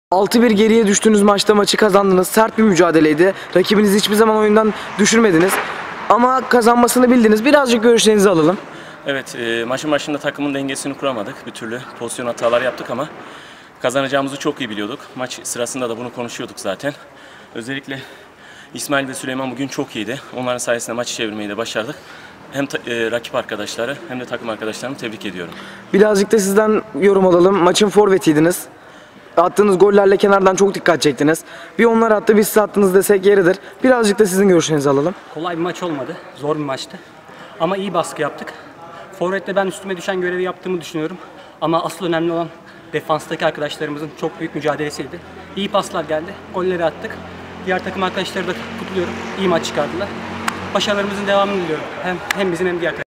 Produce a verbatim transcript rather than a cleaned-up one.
altı bir geriye düştüğünüz maçta maçı kazandınız. Sert bir mücadeleydi. Rakibinizi hiçbir zaman oyundan düşürmediniz. Ama kazanmasını bildiniz. Birazcık görüşlerinizi alalım. Evet, e, maçın başında takımın dengesini kuramadık. Bir türlü pozisyon hatalar yaptık ama kazanacağımızı çok iyi biliyorduk. Maç sırasında da bunu konuşuyorduk zaten. Özellikle İsmail ve Süleyman bugün çok iyiydi. Onların sayesinde maçı çevirmeyi de başardık. Hem ta, e, rakip arkadaşları hem de takım arkadaşlarımı tebrik ediyorum. Birazcık da sizden yorum alalım. Maçın forvetiydiniz. Attığınız gollerle kenardan çok dikkat çektiniz. Bir onlar attı, biz siz attınız desek yeridir. Birazcık da sizin görüşlerinizi alalım. Kolay bir maç olmadı. Zor bir maçtı. Ama iyi baskı yaptık. Forvet'te ben üstüme düşen görevi yaptığımı düşünüyorum. Ama asıl önemli olan defanstaki arkadaşlarımızın çok büyük mücadelesiydi. İyi paslar geldi. Golleri attık. Diğer takım arkadaşları da kutluyorum. İyi maç çıkardılar. Başarılarımızın devamını diliyorum. Hem, hem bizim hem diğer takım.